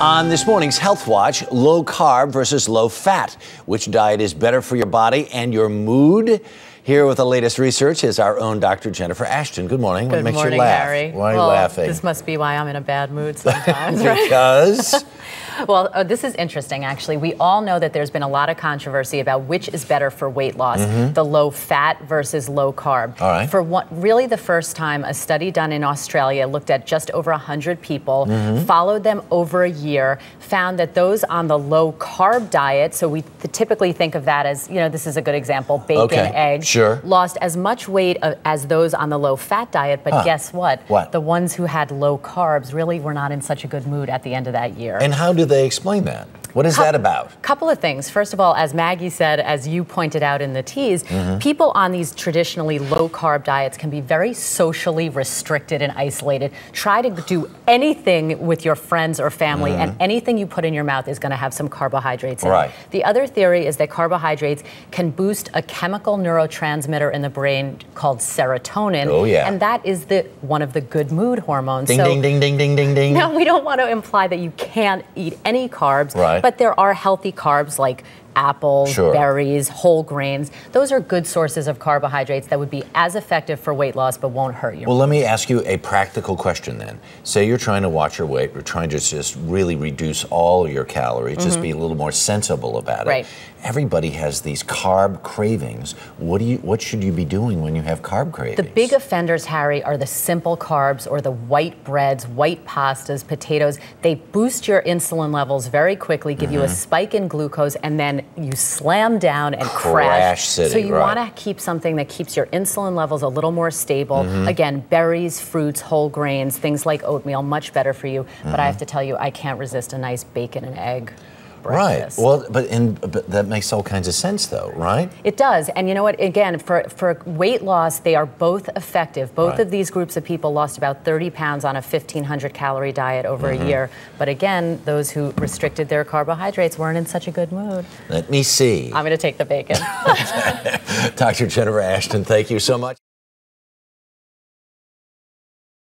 On this morning's Health Watch, low carb versus low fat. Which diet is better for your body and your mood? Here with the latest research is our own Dr. Jennifer Ashton. Good morning. Good what morning, makes you laugh? Harry. Why are you laughing? This must be why I'm in a bad mood sometimes, right? Because? Well, this is interesting, actually. We all know that there's been a lot of controversy about which is better for weight loss, the low fat versus low carb. All right. For really the first time, a study done in Australia looked at just over 100 people, followed them over a year, found that those on the low carb diet, so we typically think of that as, this is a good example, bacon, eggs, sure, lost as much weight as those on the low fat diet, but guess what? What? The ones who had low carbs really were not in such a good mood at the end of that year. And how do they explain that? What is that about? Couple of things. First of all, as Maggie said, as you pointed out in the tease, people on these traditionally low-carb diets can be very socially restricted and isolated. Try to do anything with your friends or family, and anything you put in your mouth is going to have some carbohydrates in it. The other theory is that carbohydrates can boost a chemical neurotransmitter in the brain called serotonin. Oh, yeah. And that is one of the good mood hormones. Ding, ding, ding, ding, ding, ding, ding. Now, we don't want to imply that you can't eat any carbs. Right. But there are healthy carbs like apples, berries, whole grains. Those are good sources of carbohydrates that would be as effective for weight loss but won't hurt you. Well, let me ask you a practical question then. Say you're trying to watch your weight, you're trying to just really reduce all your calories, just be a little more sensible about it. Right. Everybody has these carb cravings. What should you be doing when you have carb cravings? The big offenders, Harry, are the simple carbs or the white breads, white pastas, potatoes. They boost your insulin levels very quickly, give you a spike in glucose, and then you slam down and crash. City, so you want to keep something that keeps your insulin levels a little more stable. Again, berries, fruits, whole grains, things like oatmeal, much better for you. But I have to tell you, I can't resist a nice bacon and egg breakfast. Right. Well, but that makes all kinds of sense, though, right? It does. And you know what? Again, for weight loss, they are both effective. Both of these groups of people lost about 30 pounds on a 1,500 calorie diet over a year. But again, those who restricted their carbohydrates weren't in such a good mood. Let me see. I'm going to take the bacon. Dr. Jennifer Ashton, thank you so much.